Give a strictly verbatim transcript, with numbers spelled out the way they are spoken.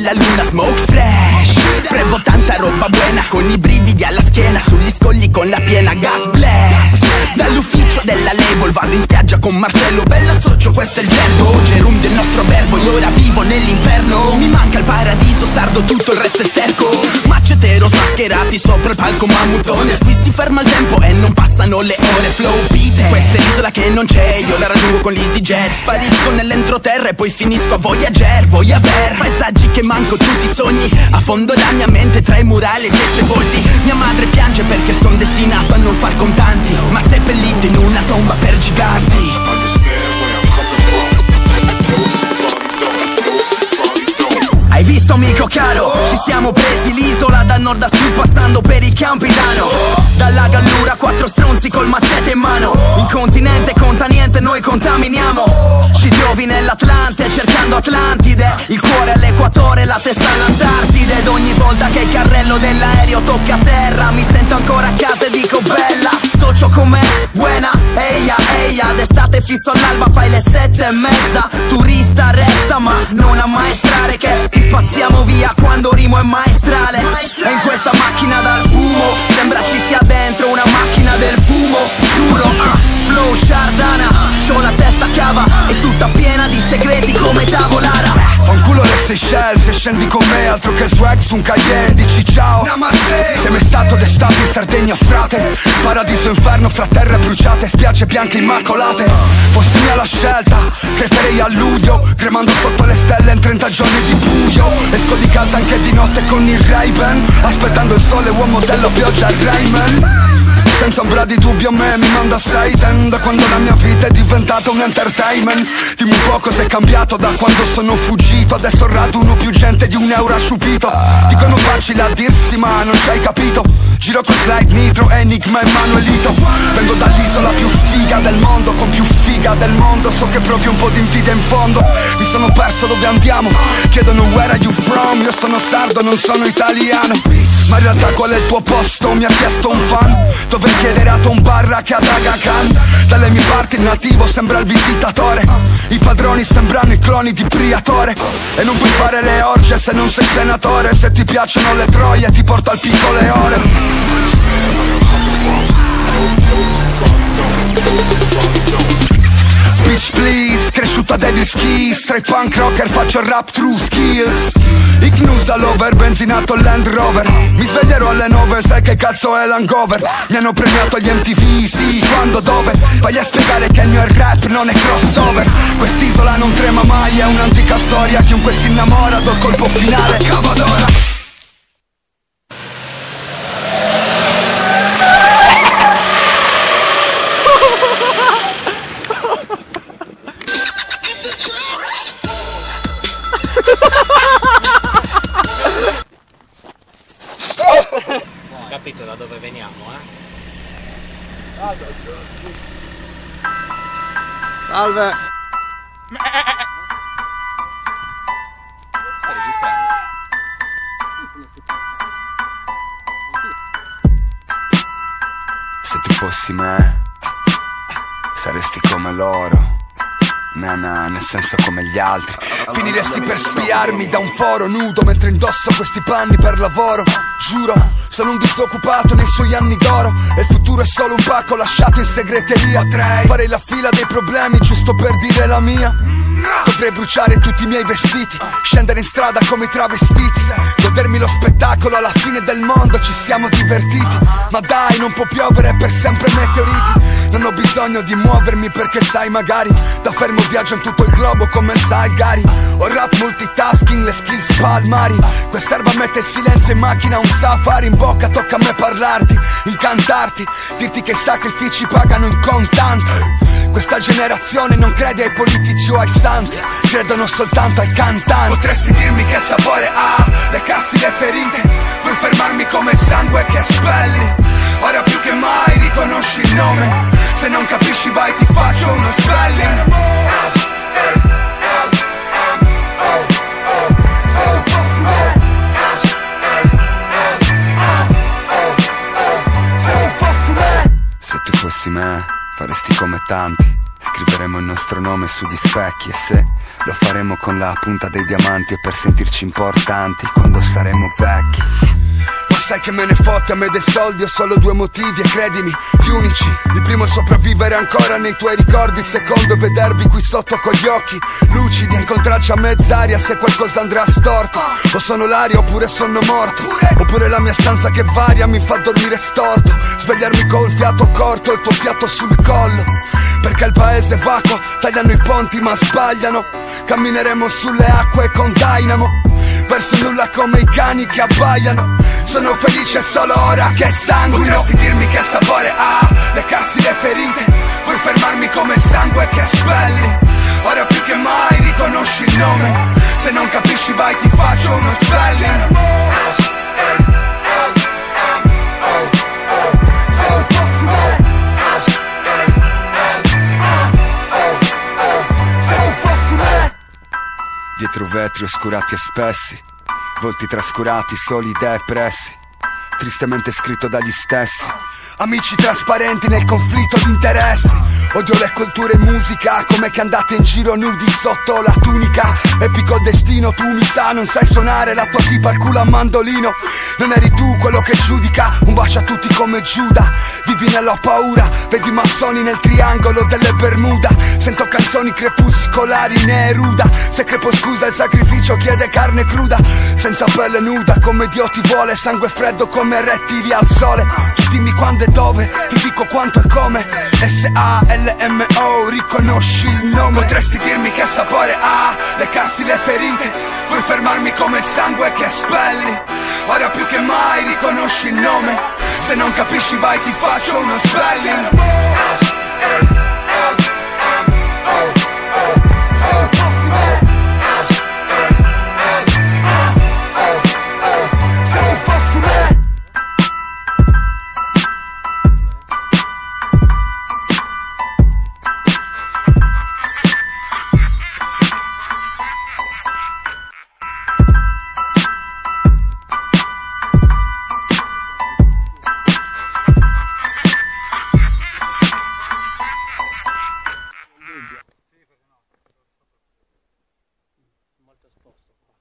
della luna, smoke fresh. Prevo tanta roba buona con i brividi alla schiena, sugli scogli con la piena, God bless. Dall'ufficio della label vado in spiaggia con Marcello, bella socio, questo è il gergo, Gerum del nostro verbo, io ora vivo nell'inferno. Mi manca il paradiso sardo, tutto il resto è sterco. Macetero smascherati sopra il palco mammutone, qui si ferma il tempo e non passano le ore. Flow beat, questa è l'isola che non c'è, io la raggiungo con l'EasyJet. Sparisco nell'entroterra e poi finisco a Voyager, Voyager. Paesaggi che manco, tutti i sogni a fondo la mia mente, tra i murali e i sepolti. Mia madre piange perché son destinato a non far contanti, ma seppellito in una tomba per giganti. Hai visto amico caro? Ci siamo presi l'isola da nord a sud passando per i campi d'Ano. Dalla Gallura quattro stronzi col macete in mano. In continente conta niente, noi contaminiamo. Ci trovi nell'Atlante cercando Atlantide, il cuore all'equatore, la testa all'Antartide. Ed ogni volta che il carrello dell'aereo tocca terra mi sento ancora a casa e dico bella. Socio con me, buena, eia, eia. D'estate fisso all'alba fai le sette e mezza. Turista resta ma non ammaestrare che ti spaziamo via quando rimo è maestrale. E in questa macchina dal fumo sembra ci sia dentro una macchina del fumo, giuro. uh, Flow Shardana, c'ho la testa cava e tutta piena di segreti come tavolara. Fanculo le Seychelles, se scendi con me altro che swag su un Cayenne, dici ciao, namaste. Sei mai stato d'estate in Sardegna frate? Paradiso inferno fra terre bruciate, spiagge bianche immacolate. Fossi mia la scelta, creperei a luglio, cremando sotto le stelle in trenta giorni di buio. Esco di casa anche di notte con il Ray-Ban, aspettando il sole, uomo dello pioggia Rayman. Senza ombra di dubbio a me mi manda Satan, da quando la mia vita è diventata un entertainment. Dimmi un po' cos'è cambiato da quando sono fuggito, adesso raduno più gente di un euro asciupito. Dicono facile a dirsi ma non ci hai capito. Giro con slide nitro, Enigma e Manuelito. Vengo dall'isola più figa del mondo, con più figa del mondo. So che provi un po' di invidia in fondo. Mi sono perso dove andiamo, chiedono where are you from. Io sono sardo, non sono italiano. Ma in realtà qual è il tuo posto? Mi ha chiesto un fan. Dove chiederato un barra che ad Aga Khan. Dalle mie parti il nativo sembra il visitatore. I padroni sembrano i cloni di Priatore. E non puoi fare le orge se non sei senatore. Se ti piacciono le troie ti porto al picco le ore. Bitch please, cresciuta Devil's Keys. Tra i punk rocker faccio rap true skills. Ignusa lover, benzinato Land Rover. Mi sveglierò alle nove, sai che cazzo è l'hangover. Mi hanno premiato agli M T V, sì, quando, dove? Vai a spiegare che il mio rap non è crossover. Quest'isola non trema mai, è un'antica storia. Chiunque si innamora do colpo finale, Cavadora. Capito da dove veniamo, eh? Salve. Salve. Sta registrando. Se tu fossi me, saresti come loro. Nana, nel senso come gli altri. Finiresti per spiarmi da un foro nudo mentre indosso questi panni per lavoro. Giuro, sono un disoccupato nei suoi anni d'oro e il futuro è solo un pacco lasciato in segreteria. Farei la fila dei problemi giusto per dire la mia. Potrei bruciare tutti i miei vestiti, scendere in strada come i travestiti, godermi lo spettacolo, alla fine del mondo ci siamo divertiti. Ma dai, non può piovere per sempre meteoriti. Non ho bisogno di muovermi perché sai magari da fermo viaggio in tutto il globo come sai Gary. Ho rap multitasking, le skills palmari. Quest'erba mette il silenzio in macchina, un safari in bocca, tocca a me parlarti, incantarti, dirti che i sacrifici pagano in contanti. Questa generazione non crede ai politici o ai santi, credono soltanto ai cantanti. Potresti dirmi che sapore ha, leccarsi le ferite, puoi fermarmi come il sangue che spelli. Ora più che mai riconosci il nome, se non capisci vai ti faccio uno spelling. Se tu fossi me, faresti come tanti, Scriveremo il nostro nome sugli specchi e se lo faremo con la punta dei diamanti e per sentirci importanti quando saremo vecchi. Ma sai che me ne fotte a me dei soldi, ho solo due motivi e credimi, gli unici. Il primo è sopravvivere ancora nei tuoi ricordi, il secondo è vedervi qui sotto con gli occhi lucidi e incontrarci a mezz'aria se qualcosa andrà storto. O sono l'aria oppure sono morto, oppure la mia stanza che varia mi fa dormire storto, svegliarmi col fiato corto, il tuo fiato sul collo. Perché il paese è vacuo, tagliano i ponti ma sbagliano. Cammineremo sulle acque con Dynamo, verso nulla come i cani che abbaiano. Sono felice solo ora che sanguino. Potresti dirmi che sapore ha leccarsi le ferite, vuoi fermarmi come il sangue che spelli. Ora più che mai riconosci il nome, se non capisci vai ti faccio uno spelling. Dietro vetri oscurati e spessi, volti trascurati, soli depressi, tristemente scritto dagli stessi. Amici trasparenti nel conflitto di interessi. Odio le culture in musica, come che andate in giro nudi sotto la tunica. Epico il destino, tu mi sa, non sai suonare la tua tipa al culo a mandolino. Non eri tu quello che giudica, un bacio a tutti come Giuda. Vivi nella paura, vedi massoni nel triangolo delle Bermuda. Sento canzoni crepuscolari, Neruda. Se crepo scusa il sacrificio chiede carne cruda, senza pelle nuda come Dio ti vuole, sangue freddo come rettili al sole. Tu dimmi quando e dove, ti dico quanto e come. S A L M O, riconosci il nome. Potresti dirmi che sapore ha leccarsi le ferite, vuoi fermarmi come il sangue che spelli. Ora più che mai riconosci il nome, se non capisci vai ti faccio uno spelling. Molto esposto qua.